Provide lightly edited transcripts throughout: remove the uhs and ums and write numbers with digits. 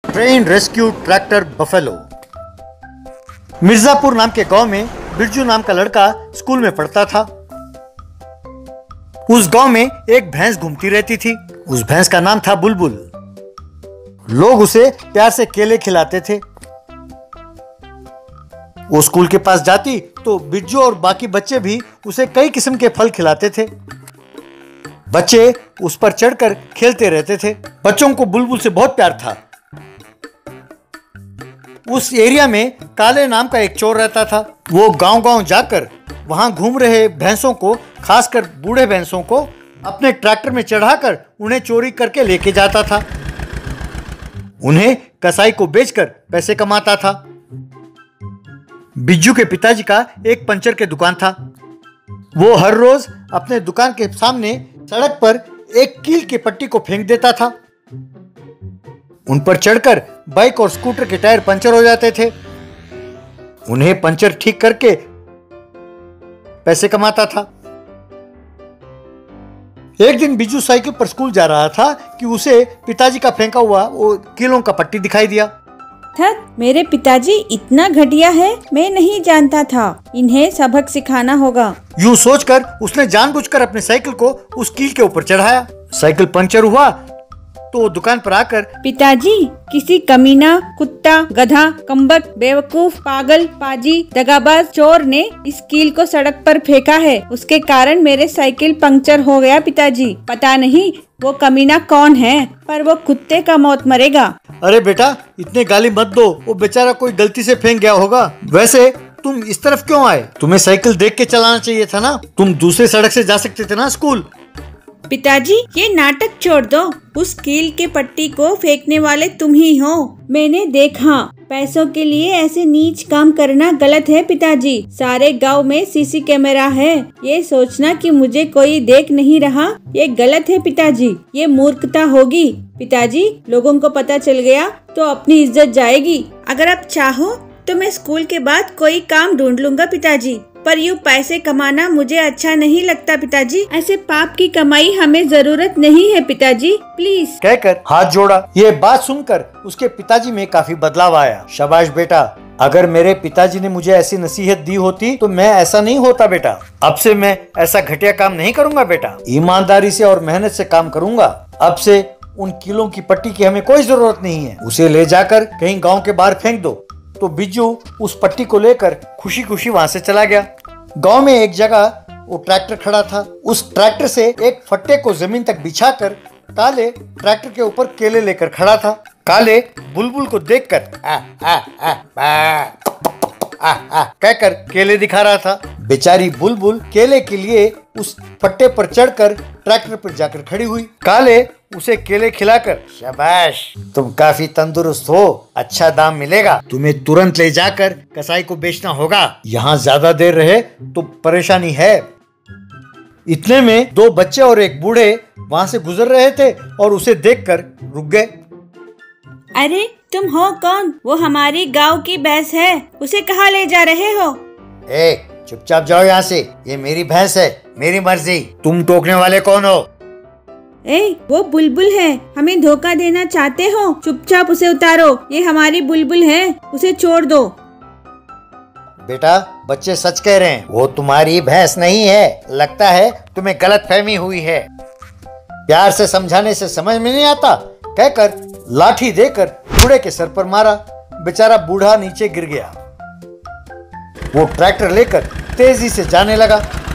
Train rescue tractor buffalo. Mirzapur नाम के गांव में बिरजू नाम का लड़का स्कूल में पढ़ता था। उस गांव में एक भैंस घूमती रहती थी। उस भैंस का नाम था बुलबुल। लोग उसे प्यार से केले खिलाते थे। वो स्कूल के पास जाती तो बिरजू और बाकी बच्चे भी उसे कई किस्म के फल खिलाते थे। बच्चे उस पर चढ़कर खेलते रहते थे। बच्चों को बुलबुल से बहुत प्यार था। उस एरिया में काले नाम का एक चोर रहता था। वो गांव-गांव जाकर वहां घूम रहे भैंसों को, खासकर बूढ़े भैंसों को, अपने ट्रैक्टर में चढ़ाकर उन्हें चोरी करके लेके जाता था। उन्हें कसाई को बेचकर पैसे कमाता था। बिज्जू के पिताजी का एक पंचर के दुकान था। वो हर रोज अपने दुकान के सामने सड़क पर एक कील की पट्टी को फेंक देता था। उन पर चढ़कर बाइक और स्कूटर के टायर पंचर हो जाते थे। उन्हें पंचर ठीक करके पैसे कमाता था। एक दिन बिज्जू साइकिल पर स्कूल जा रहा था कि उसे पिताजी का फेंका हुआ वो कीलों का पट्टी दिखाई दिया। मेरे पिताजी इतना घटिया है, मैं नहीं जानता था। इन्हें सबक सिखाना होगा। यूं सोचकर उसने जानबूझकर अपने साइकिल को उस कील के ऊपर चढ़ाया। साइकिल पंचर हुआ तो दुकान पर आकर, पिताजी, किसी कमीना, कुत्ता, गधा, कम्बक, बेवकूफ, पागल, पाजी, दगाबाज चोर ने इस कील को सड़क पर फेंका है। उसके कारण मेरे साइकिल पंक्चर हो गया पिताजी। पता नहीं वो कमीना कौन है, पर वो कुत्ते का मौत मरेगा। अरे बेटा, इतने गाली मत दो। वो बेचारा कोई गलती से फेंक गया होगा। वैसे तुम इस तरफ क्यों आए? तुम्हें साइकिल देख के चलाना चाहिए था ना। तुम दूसरे सड़क से जा सकते थे ना स्कूल। पिताजी, ये नाटक छोड़ दो। उस कील के पट्टी को फेंकने वाले तुम ही हो। मैंने देखा। पैसों के लिए ऐसे नीच काम करना गलत है पिताजी। सारे गांव में सीसी कैमरा है। ये सोचना कि मुझे कोई देख नहीं रहा, ये गलत है पिताजी। ये मूर्खता होगी पिताजी। लोगों को पता चल गया तो अपनी इज्जत जाएगी। अगर आप चाहो तो मैं स्कूल के बाद कोई काम ढूंढ लूंगा पिताजी, पर यूँ पैसे कमाना मुझे अच्छा नहीं लगता पिताजी। ऐसे पाप की कमाई हमें जरूरत नहीं है पिताजी, प्लीज। कहकर हाथ जोड़ा। ये बात सुनकर उसके पिताजी में काफी बदलाव आया। शाबाश बेटा, अगर मेरे पिताजी ने मुझे ऐसी नसीहत दी होती तो मैं ऐसा नहीं होता बेटा। अब से मैं ऐसा घटिया काम नहीं करूंगा बेटा। ईमानदारी से और मेहनत से काम करूंगा। अब से उन कीलों की पट्टी की हमें कोई जरूरत नहीं है। उसे ले जाकर कहीं गाँव के बाहर फेंक दो। तो बिज्जू उस पट्टी को लेकर खुशी खुशी वहां से चला गया। गांव में एक जगह वो ट्रैक्टर खड़ा था। उस ट्रैक्टर से एक फट्टे को जमीन तक बिछाकर काले ट्रैक्टर के ऊपर केले लेकर खड़ा था। काले बुलबुल को देखकर कहकर केले दिखा रहा था। बेचारी बुलबुल केले के लिए उस फट्टे पर चढ़कर ट्रैक्टर पर जाकर खड़ी हुई। काले उसे केले खिलाकर, शाबाश, तुम काफी तंदुरुस्त हो, अच्छा दाम मिलेगा। तुम्हें तुरंत ले जाकर कसाई को बेचना होगा। यहाँ ज्यादा देर रहे तो परेशानी है। इतने में दो बच्चे और एक बूढ़े वहाँ से गुजर रहे थे और उसे देखकर रुक गए। अरे तुम हो कौन? वो हमारी गांव की भैंस है, उसे कहाँ ले जा रहे हो? चुपचाप जाओ यहाँ से। ये मेरी भैंस है, मेरी मर्जी। तुम टोकने वाले कौन हो? वो बुलबुल है। हमें धोखा देना चाहते हो? चुपचाप उसे उतारो। ये हमारी बुलबुल है, उसे छोड़ दो। बेटा, बच्चे सच कह रहे हैं। वो तुम्हारी भैंस नहीं है। लगता है तुम्हें गलतफहमी हुई है। प्यार से समझाने से समझ में नहीं आता, कहकर लाठी देकर बूढ़े के सर पर मारा। बेचारा बूढ़ा नीचे गिर गया। वो ट्रैक्टर लेकर तेजी से जाने लगा।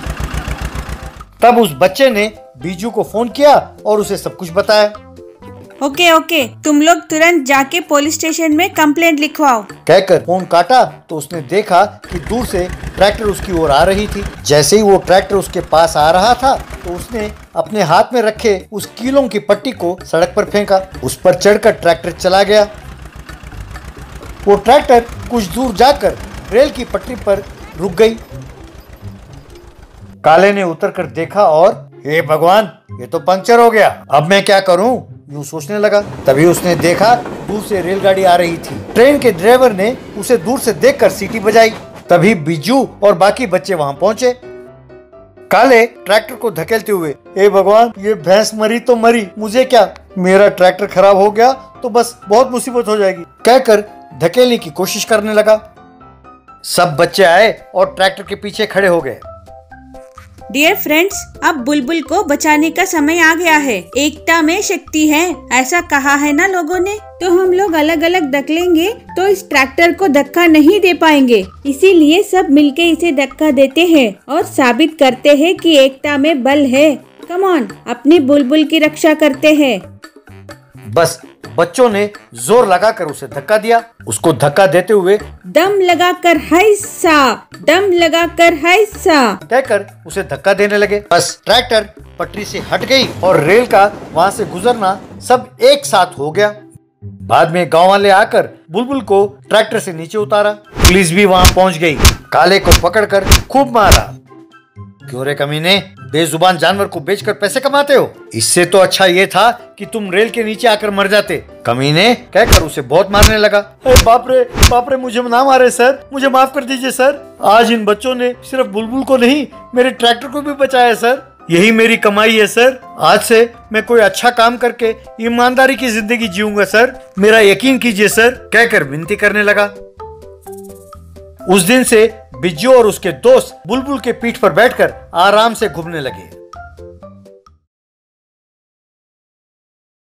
तब उस बच्चे ने बीजू को फोन किया और उसे सब कुछ बताया। ओके, तुम लोग तुरंत जाके पुलिस स्टेशन में कंप्लेंट लिखवाओ, कहकर फोन काटा तो उसने देखा कि दूर से ट्रैक्टर उसकी ओर आ रही थी। जैसे ही वो ट्रैक्टर उसके पास आ रहा था तो उसने अपने हाथ में रखे उस कीलों की पट्टी को सड़क पर फेंका। उस पर चढ़कर ट्रैक्टर चला गया। वो ट्रैक्टर कुछ दूर जाकर रेल की पटरी पर रुक गई। काले ने उतरकर देखा और, हे भगवान, ये तो पंक्चर हो गया। अब मैं क्या करूं? यूं सोचने लगा। तभी उसने देखा दूर से रेलगाड़ी आ रही थी। ट्रेन के ड्राइवर ने उसे दूर से देखकर सीटी बजाई। तभी बिज्जू और बाकी बच्चे वहां पहुंचे। काले ट्रैक्टर को धकेलते हुए, ए भगवान, ये भैंस मरी तो मरी, मुझे क्या, मेरा ट्रैक्टर खराब हो गया तो बस बहुत मुसीबत हो जाएगी, कहकर धकेलने की कोशिश करने लगा। सब बच्चे आए और ट्रैक्टर के पीछे खड़े हो गए। डियर फ्रेंड्स, अब बुलबुल को बचाने का समय आ गया है। एकता में शक्ति है, ऐसा कहा है ना लोगों ने। तो हम लोग अलग अलग धकेलेंगे तो इस ट्रैक्टर को धक्का नहीं दे पाएंगे, इसीलिए सब मिलके इसे धक्का देते हैं और साबित करते हैं कि एकता में बल है। कम ऑन, अपनी बुलबुल की रक्षा करते हैं। बस बच्चों ने जोर लगाकर उसे धक्का दिया। उसको धक्का देते हुए दम लगाकर हैसा, दम लगाकर हैसा कहकर उसे धक्का देने लगे। बस ट्रैक्टर पटरी से हट गई और रेल का वहाँ से गुजरना सब एक साथ हो गया। बाद में गांव वाले आकर बुलबुल को ट्रैक्टर से नीचे उतारा। पुलिस भी वहाँ पहुँच गई। काले को पकड़कर खूब मारा। क्यों रे कमीने, बेजुबान जानवर को बेचकर पैसे कमाते हो? इससे तो अच्छा ये था कि तुम रेल के नीचे आकर मर जाते, कमीने, कहकर उसे बहुत मारने लगा। बाप रे, मुझे ना मारे सर, मुझे माफ कर दीजिए सर। आज इन बच्चों ने सिर्फ बुलबुल को नहीं, मेरे ट्रैक्टर को भी बचाया सर। यही मेरी कमाई है सर। आज से मैं कोई अच्छा काम करके ईमानदारी की जिंदगी जीऊंगा सर, मेरा यकीन कीजिए सर, कहकर विनती करने लगा। उस दिन से बिज्जू और उसके दोस्त बुलबुल के पीठ पर बैठकर आराम से घूमने लगे।